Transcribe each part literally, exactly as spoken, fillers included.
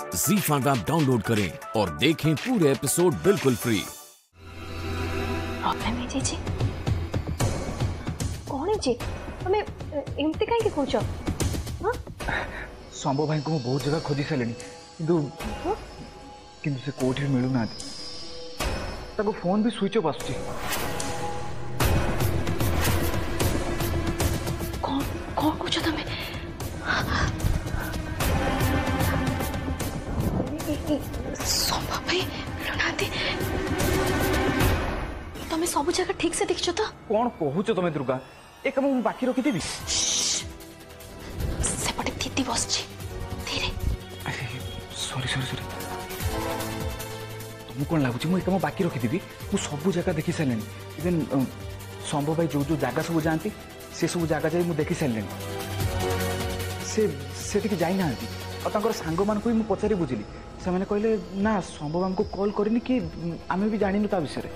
ज़ी five app download करें और देखें पूरे एपिसोड बिल्कुल फ्री। प्रॉब्लम है जी कौन है जी हमें एमती कहीं खोज हाँ शंभु भाई को बहुत जगह खोजी सारे किंतु किंतु से कोठी मिलू ना ताको फोन भी स्विच ऑफ आसुची कौन कौन कुछ तमे शंभु भाई मिलू ना तमे सब जगह ठीक से देखछ तो कौन कहूछ तमे दुर्गा एक हम बाकी रखी देबी सेपटे दीदी बसची धीरे सॉरी सॉरी सॉरी तुमको कौन लगुच मुझे कम बाकी रखीदेवी मुझे सब जगह देखी सारे इवेन शंभु भाई जो जो जगह सब जाती से सब जगह जाए मुझे देखी सारे से से जाना और सांग मान भी मुझे पचारि बुझिली से मैंने कहले ना शंभु मैम को कॉल करनी कि आम भी जानू ता विषय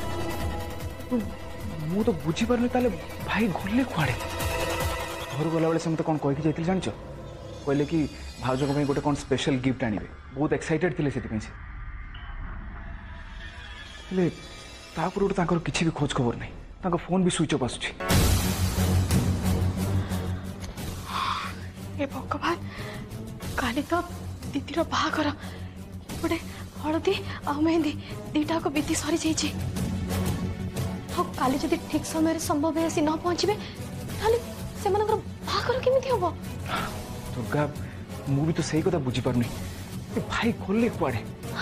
मु तो बुझी पारे ताले भाई गले कुआड़े घर गला बेले से मत कौन कहीकि जाइए जान कहले कि भाउज को गोटे कौन स्पेशल गिफ्ट आने बहुत एक्साइटेड थे से किसी भी खोज खबर नहीं फोन भी स्विच ऑफ आसुची भगवान काली तो दीदीर बाहागर गोटे हलदी आ मेहंदी दीटा को विधि सरी जाइए काली जदि ठीक समय संभव आसी न पहुँचे से बाहागर केमी हम दुर्गा मु भी तो सही कथा बुझी पारनी भाई गले कुआड़े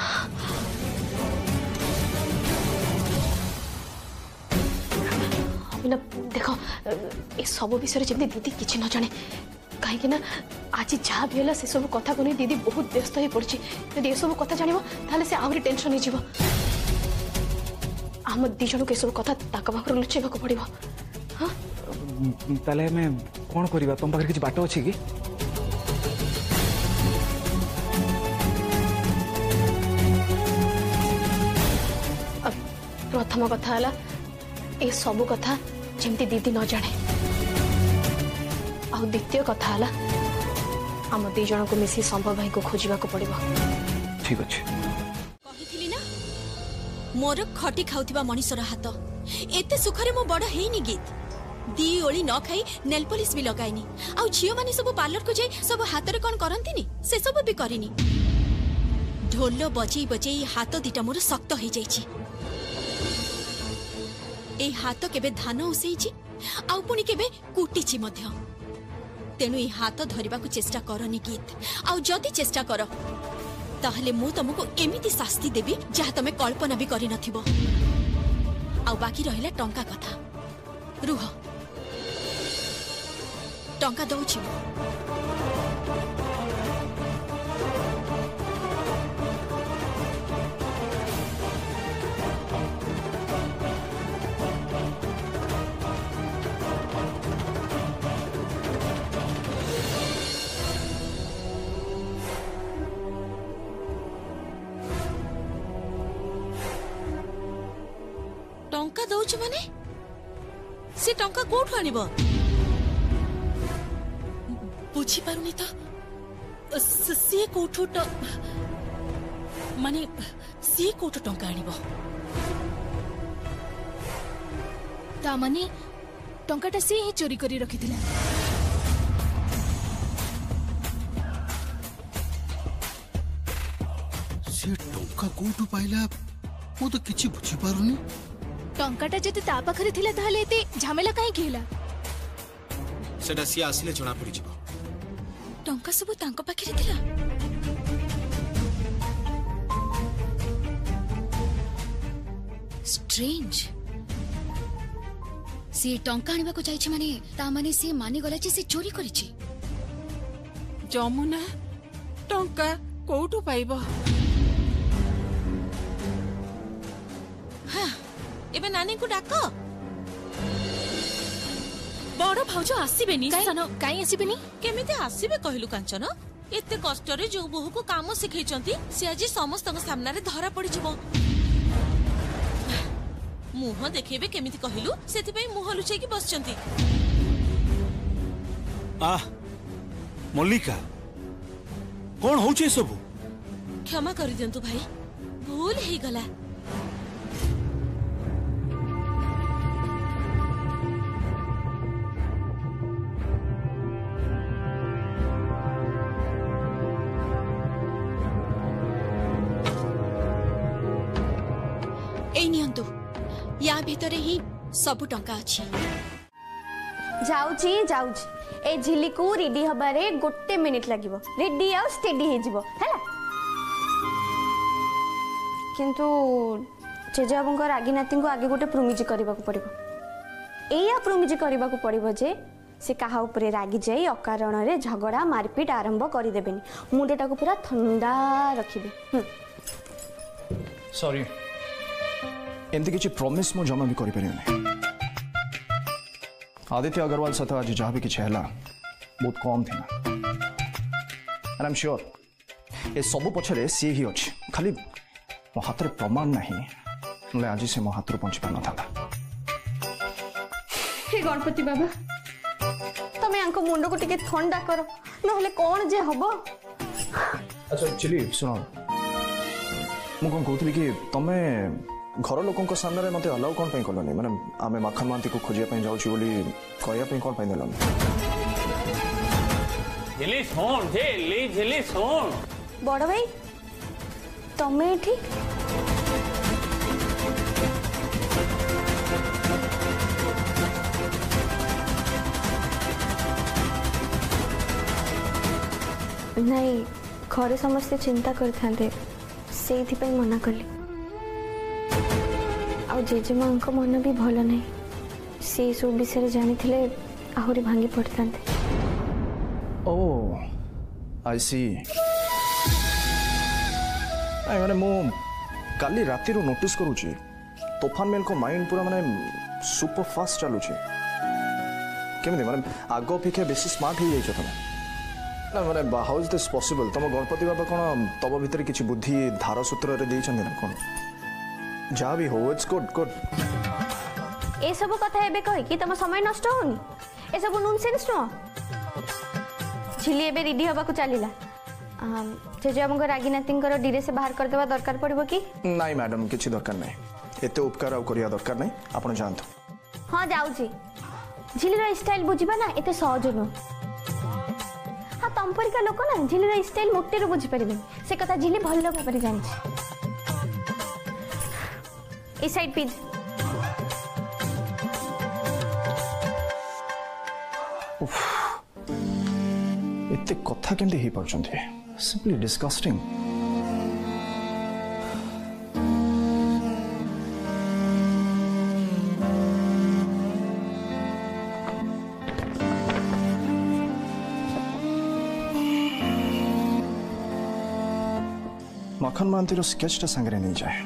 देख ए सब विषय जमी दीदी किसी न जाने कहीं ना आज जहाँ भी है से सब कथा को नहीं दीदी बहुत व्यस्त हो पड़ी यदि सब कथा जान से आहरी टेंशन हो आम दी जन को सब कथा पाखर लुचेबा को पड़ो हाँ ताले हमें कौन करवा तुम पाखे किसी बाट अच्छी कि प्रथम कथा है ए सब कथा जमती दीदी न जाने आ द्वितीय कथा है आम दी जन को मिसी शंभु भाई को खोजा को पड़ो ठीक अच्छे कही ना मोर खटी खाउथिबा मनीषर हाथ एते सुखरे मो बड़ हेनी गीत दी ओली न खाई नेल पॉलिश भी लगाइनी आ झियो माने सब पार्लर को जाई सब हाथ रे कोन करंतीनी से सब भी करिनी ढोल बजई बजई हाथ दिटा मोर शक्त हो जाईची ए हाथ केबे धान उसेईची आ पुनी केबे कुटीची मध्य तेनु ए हाथ धरिबा को चेष्टा करनी गीत आ जदी चेष्टा कर ताहले मु तुमको एमिति शास्ति देबी जहा तमे कल्पना भी करि नथिबो आ बाकी रहिला टंका कथा रुह टंका दउछि टंका दउछि माने से टंका कोठु आनिबो बुझी पारुनी तो सी कोठु माने सी कोठु टंका आनिबो ता माने टंकाटा सी ही चोरी करी रखिथिला से टंका कोठु पाइला मो तो किछि बुझी पारुनी टंकाटा जति ता पाखरे थिला ताले एते झमेला काहे केला सेटा सी आसिले जणा पड़ी जिवो टंका सब तांको पाखरे थिला स्ट्रेंज सी टंका आनिबा को जाइछि माने ता माने सी मानि गला जे सी चोरी करिछि जमुना टंका कोठु पाइबो हां एबे नानी को डाको बड़ भाउज आसीबेनी सन काई आसीबेनी केमिते आसीबे कहलु कांचन एते कष्ट रे जो बहु को काम सिखैचंती से आज समस्त सामने रे धरा पड़ी जिवो मुह देखेबे केमिति कहलु सेति पई मुह लुचै की बसचंती आ मल्लिका कौन होचे सब क्षमा कर दियंतु भाई भूल ही गला। ए नियंतु या भितरे ही सब टंका अछि। जाउची जाउची ए झिली को रेडी हबारे गोटे मिनिट लागिवो रेडी आ स्टेडी हे जिवो हैला। किंतु जेजाबंकर रागीनाती को आगे गोटे प्रोमिज करबा को पड़िबो। एया प्रोमिज करबा को पड़िबो जे से कहा ऊपर रागी जाई अकारण रे झगड़ा मारपीट आरंभ करि देबेनी मुंडटा को पूरा ठंडा रखिबे। सॉरी एमती किसी प्रॉमिस मु जमा भी करि परियो। आदित्य अग्रवाल सत आज जहाँ भी किसी है बहुत कम थी एंड आई एम श्योर ये सब पछरे सी ही अच्छी खाली मो हाथ में प्रमाण नहीं आज से मो हाथ पहुंची पार ना। हे गणपति बाबा तमें आंको मुंड को टिके ठंडा करो नहले कौन जे हबो। अच्छा एक्चुअली सुनो मु कौन कहती कि तमे घर लोक सामने मत अलाउ कौन कलनि माने आमे माखन मांती को खोजिया जाऊँ बोली कहया कौन देलन। झिली सुन झिली झिली सुन बड़ भाई तमे एठी नहीं घरे समस्ते चिंता करते से मना कली आ जेजेमा मन भी भल नहीं से सब विषय जानी आहरी भांगी पड़ता। ओह आई सी आई माने मु काली राति रो नोटिस करूची तोफान मेल को माइंड पूरा माने सुपर फास्ट चलुची केमिति माने आगो अपेक्षा बेसी स्मार्ट हो जाइछ तमे ना माने हाउ इज दिस पॉसिबल तम गणपति बाबा कोन तब भीतर किछि बुद्धि धारा सूत्र रे देइछन ना कोन जा भी हो इट्स गुड गुड ए सब कथा एबे कहि कि तम समय नष्ट होनी ए सब नॉनसेंस नो। झिली एबे रेडी हबा को चलीला जेजे हमको रागीनाथींकर डीरे से बाहर कर देबा दरकार पड़िबो कि नहीं मैडम किछि दरकार नहीं एते उपकार आ करिया दरकार नहीं आपण जानतो। हां जाउची झिली रो स्टाइल बुझिबा ना एते सहज नो हां तंपरिका लोक ना झिली रो स्टाइल मोटे रो बुझि परिबे से कथा झिली भल्लो भाबरे जानछि। इस साइड प्लीज इतने कथा केमती ही पारछन्ते सिंपली डिस्गस्टिंग। मखन महांती स्केच टा संगे नहीं जाए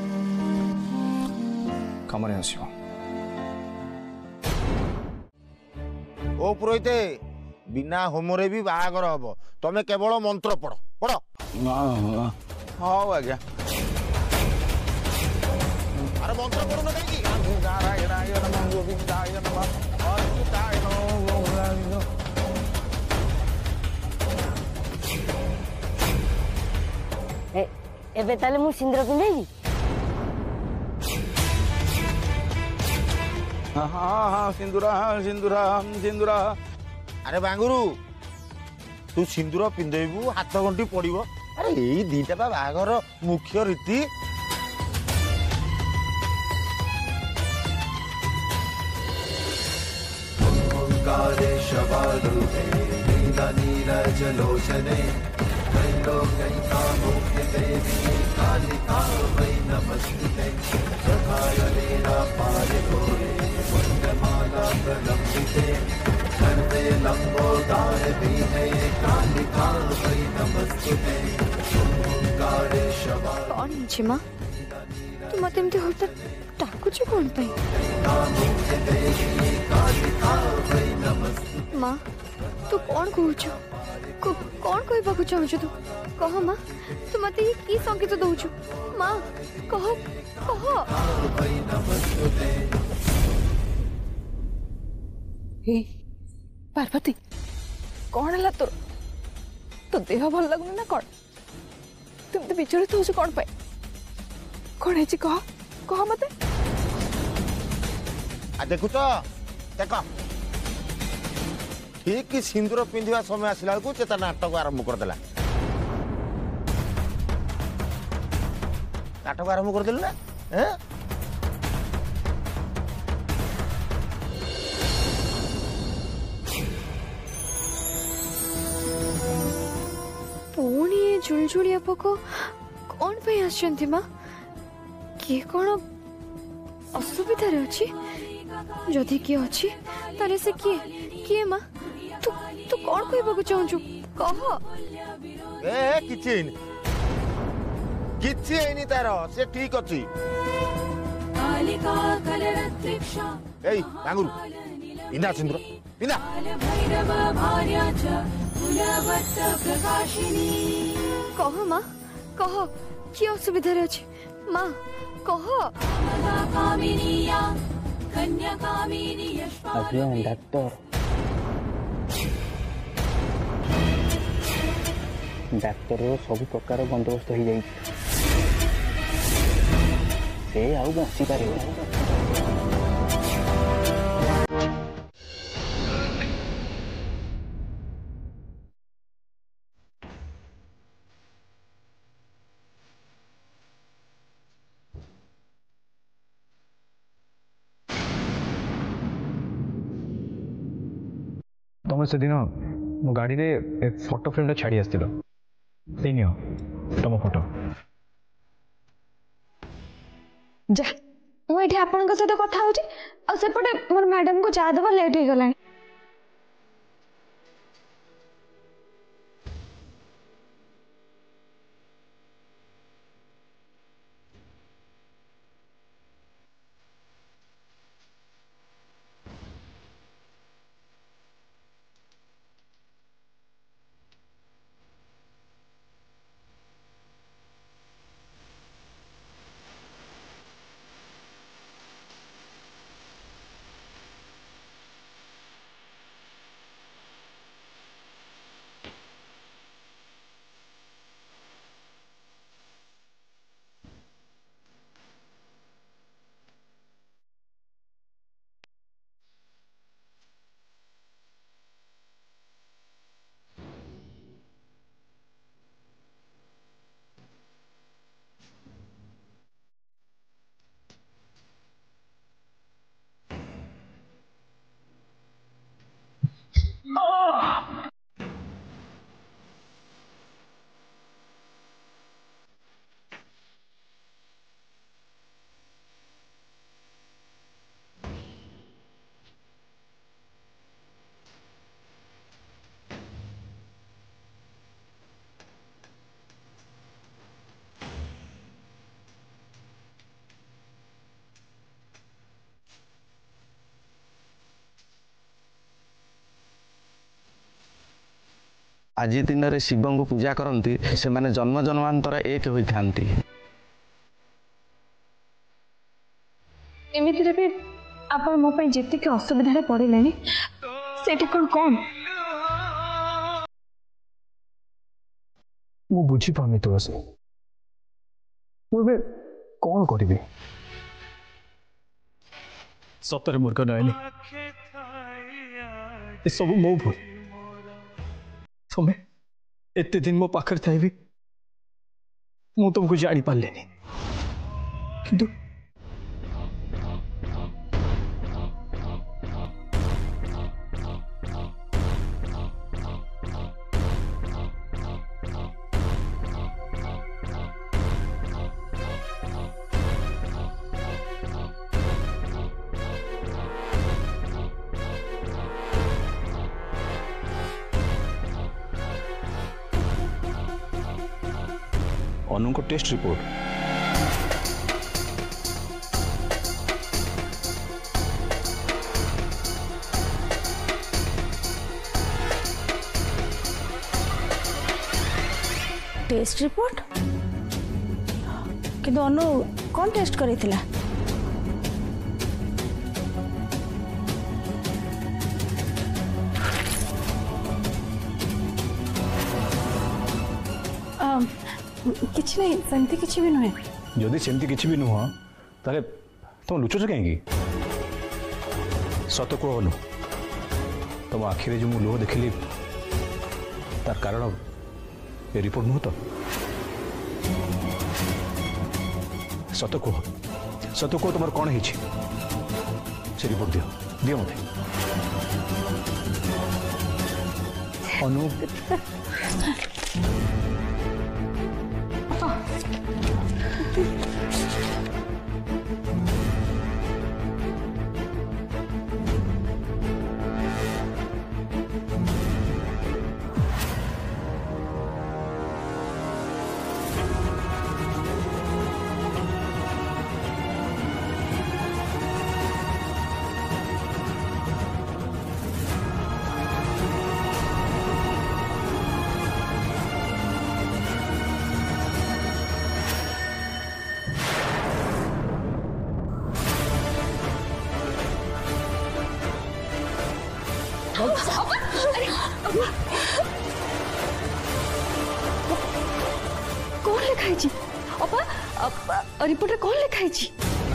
कमरे आसो। ओ पुरोहिते बिना होमरे भी बाहागर हम तमें केवल मंत्र पढ़ पढ़। हाँ आज्ञा अरे मंत्र पढ़ु ना कहीं एबे ताले मु सिंदूर पिंधेबी। हाँ हाँ हाँ सिंदूरा हाँ सिंदूरा हम सिंदूरा। अरे बांगुरु तू सिंदूर पिंधेबू हाथ गंटी पड़ो। अरे यही दीटा बा बाहागर मुख्य रीति। कौन छिमा तू मत एमती होता डाकुच कौन पाई माँ तू कौन कहूच कौन कहबा चाहूँ तू कह माँ तू मत ये की संकेत दौचु माँ कह कह। हे पार्वती कौन है तोर तो देह भल लगुन ना कौन तुम मत विचलित हो कौन पे कौन है कह कह मत देखु तो देख ठीक कि सिंदूर पिंधा समय आसला बेलू से नाटक आरंभ करदेला नाटक आरंभ करदेलु ना पुणी ये झुलझुलिया पोक कौन पे आछंती मां किए कौन असुविधा रे अछि जदि किए अछि ताले से किए किए मां तू तू कौन कहबो चाहू कह ए किछि किछि एनी तारो से ठीक अछि ए बांगुरु बिना सिंदूर बिना कह मां कह कि असुविधा रे अछि मां कह आज्ञा डाक्टर डाक्तर सब प्रकार बंदोबस्त हो जाए से आउ बची पार तुम से दिन मो गाड़ी रे एक फोटो फ्रेम छाड़ी आसतिलो नियो तुम फोटो जा मु एठी आपन को सहित कथा होची आ सेपटे मोर मैडम को चा देबा लेट हो गलानी आज दिन रे शिव को पूजा करती से माने जन्म जन्मांतर एक होती एमिति रे भी आपण मो पई जेति के असुविधा रे पड़िलेनी सेठी कोन कोन मु बुझी पानी तो से मुबे कौन करिबे सतरे मूर्ख नयनी ए सब मो भूल समय एते दिन मो पाखर थाई भी मु तुमको जानी पारलेनी किंतु अनु को टेस्ट रिपोर्ट टेस्ट रिपोर्ट कि अनु कौन टेस्ट करी थिला किछि नहीं सेमती किछि भी नुहे जदि सेमती किछि भी नुह ताले तुम लुचुच कहीं सत कह अनु तुम आखिरे जो लुह देखिली तार कारण ए रिपोर्ट नुह तो सत कह सत कह तुम कौन है से रिपोर्ट दियो दियो मत अनु कौन लिखाई छी अपा रिपोर्ट रे कौन लिखाई छी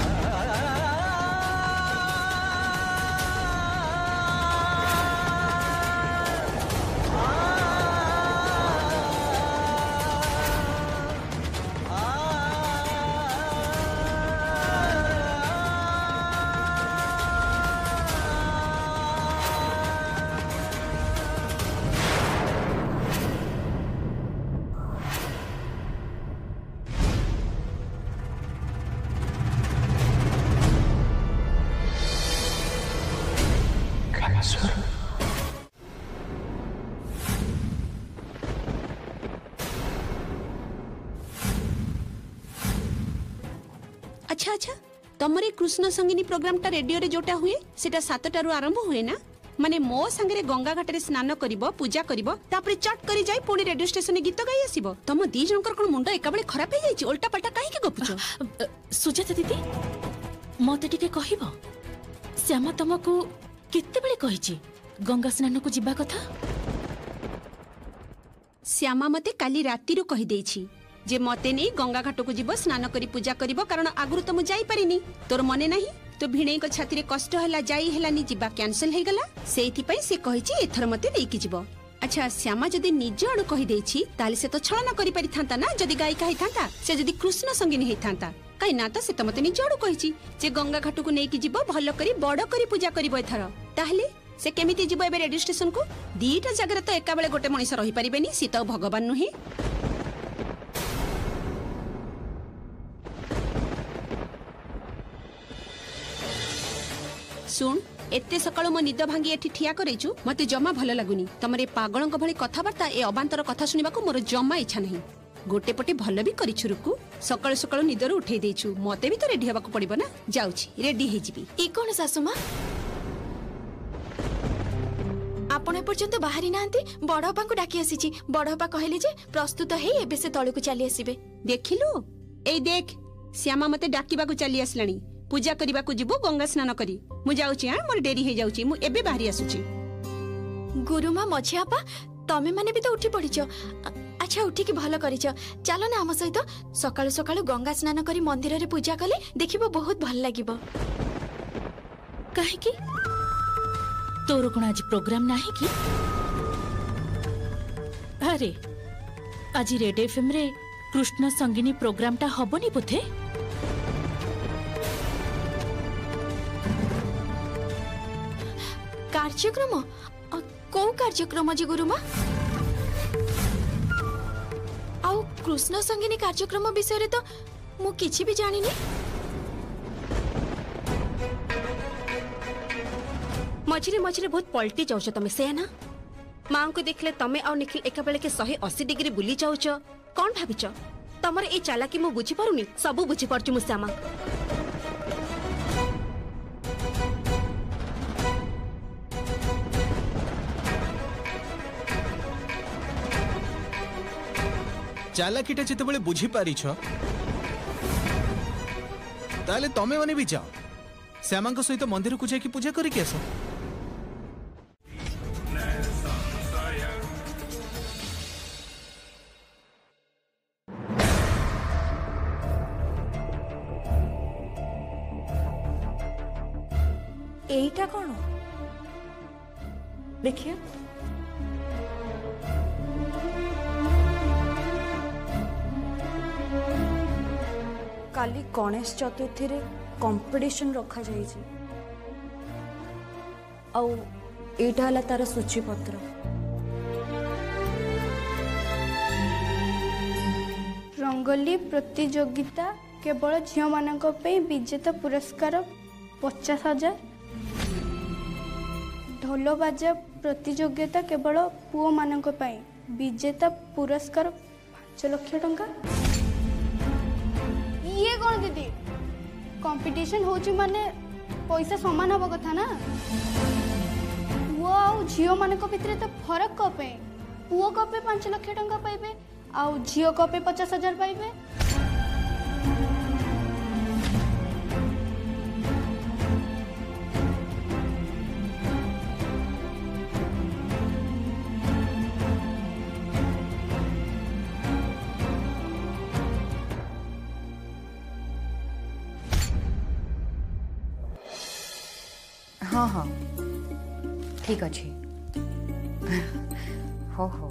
अच्छा अच्छा तमर कृष्ण संगिनी प्रोग्राम टा रेडियो रे जोटा हुए सेटा सातटारू आरंभ हुए ना माने मो संगे गंगा घाट रे स्नान करिवो पूजा करिवो तापरे चट करी जाई पुणी रेडियो स्टेशन रे गीत गाई आसीबो तम दी जनकर कोन मुंडा एका बेले खराब हे जाई उल्टा पल्टा काहे के गपुचो सुजाता दीदी मते टिके कहिबो श्यामा तुमको केते बेले कहिची गंगा स्नान को जिबा कथा श्यामा मते काली राती रो कहि देछि जे मते नहीं गंगा घाट को जीव स्नान करी पूजा करिवो कारण आगुरु तो मु जाई परिनी तोर मने नहीं तो भिणे को छाती रे कष्ट हला जाई हेलानी जीवा कैंसिल हे गला सेथि पई से कहिछि एथर मते नै कि जीव अच्छा श्यामा जदी निज अणु कहि देछि ताले से तो छलना करि पारि थांता ना जदी गायिका हे थांता से जदी कृष्ण संगिनी हे थांता काई ना तो से तो मते निज अणु कहिछि जे गंगा घाट को नै कि जीव भलो करी बड़ करी पूजा करिवो एथर ताहले से केमिति जीव एबे रेडियो स्टेशन को दीटा जगह तो एका बेले गोटे मनिष रहि परिबेनी सी तो भगवान नुहे सुन एते सकाळो मो निद भांगी एठी ठिया करेछु मते जमा भल लागुनी तमरे पागळंक भली कथाबार्ता ए अबांतर कथा सुनिबा को मोर जमा इच्छा नहीं गोटे पटे भल भी करिछु रुकु सकाळ सकाळ निदर उठे देछु मते भी तो रेडी हेबा को पड़िबो ना जाउछि रेडी हे जिबी ई कोन सासुमा आपण पर्यंत बाहरी नांती बड़पा को डाकी आसीची बड़पा कहले जे प्रस्तुत हे एबे से तळु को चली आसीबे देखिलु ए देख श्यामा मते डाकीबा को चली आसलानी पूजा करबा को जीवो गंगा स्नान करी मु जाउची हां मोर डेरी हे जाउची मु एबे बाहरी आसुची गुरुमा मझियापा तमे माने भी तो उठी पड़िचो अच्छा उठी की भलो करिचो चलो ना हम सहित सकाळ सकाळ गंगा स्नान करी मंदिर रे पूजा कले देखिबो बहुत भल लागिबो काहे की तोर कोन आज प्रोग्राम नाही की अरे आज रेड एफएम रे कृष्ण संगिनी प्रोग्राम टा हबनी पुथे कार्यक्रम को कार्यक्रम जी गुरुमा आउ कृष्ण संगिनी कार्यक्रम विषय रे तो मु किछि भी जानि नि मझिरे मझिरे बहुत पलटी जाउछ तमे से ना मां को देखले तमे आ निखिल एका बेले के एक सौ अस्सी डिग्री बुली जाउछ कोन भाबिछ तमर ए चालाकी मु बुझी पारुनी सब बुझी परछु मु श्यामा चालाकीटा जिते बुझी पारिछ ताले तमे माने भी जाओ श्यामा सहित मंदिर को जाकि पूजा करिक आस एईटा कौन देखिए काली गणेश चतुर्थी रे कंपटीशन रखा जाई छी आउ एटा हला तार सूची पत्र रंगोली प्रतियोगिता केवल झील मान विजेता पुरस्कार पचास हजार ढोल बाजा प्रतियोगिता केवल पुओ मान विजेता पुरस्कार पांच लाख टंका ये कौन दीदी कंपटीशन होची माने पैसा समान हवा कथा ना पुओ आउ झील मान भितर तो फरक कपे पुओ कपे पांच लाख टंका पाइबे आउ झील कपे पचास हजार पाइबे हाँ हाँ ठीक अच्छे हो हो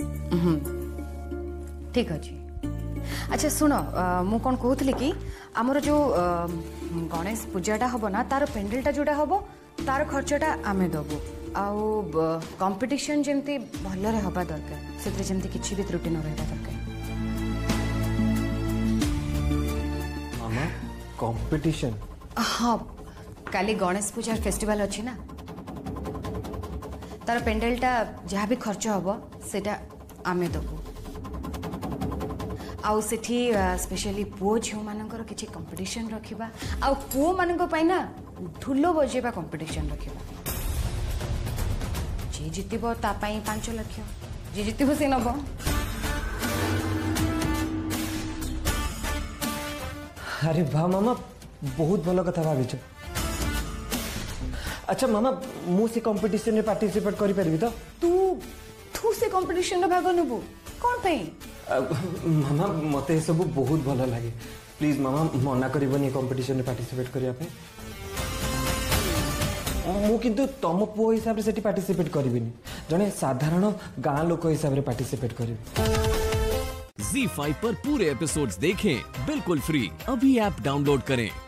ठीक अच्छे अच्छा शुण मु कौन कहूली कि आमर जो गणेश पूजाटा हम ना तार पेंडेलटा जोटा हम तार खर्चटा आम दबू आउ कंपटीशन जमती भलरे हवा दरकार से जमती किसी भी त्रुटि न रहा दरकार मामा कंपटीशन हाँ काली गणेश पूजा फेस्टिवल अच्छी ना तार पेंडेलटा जहाँ भी खर्च हम सेटा आमे दबू आउ सेठी स्पेशली पुओ झील मानकर किसी कंपटीशन रखिबा आउ पुओ मानक पई ना ढोल बजेबा कंपटीशन रखिबा जे जितिबो ता पई पांच लाख जे जितिबो से नबो अरे वाह मामा बहुत भल कथा भाविच अच्छा मामा मु से कंपटीशन में पार्टिसिपेट करि परबी तो तू तू से कंपटीशन में भाग नेबो कोन पई मामा मते सब बहुत भल लागे प्लीज मामा मना करबनी कंपटीशन में पार्टिसिपेट करिया पे मु किंतु तम पुओ हिसाब रे सेठी पार्टिसिपेट करबिनी जने साधारण गां लोक हिसाब रे पार्टिसिपेट करबी ज़ी फाइव पर पूरे एपिसोड्स देखें बिल्कुल फ्री अभी ऐप डाउनलोड करें।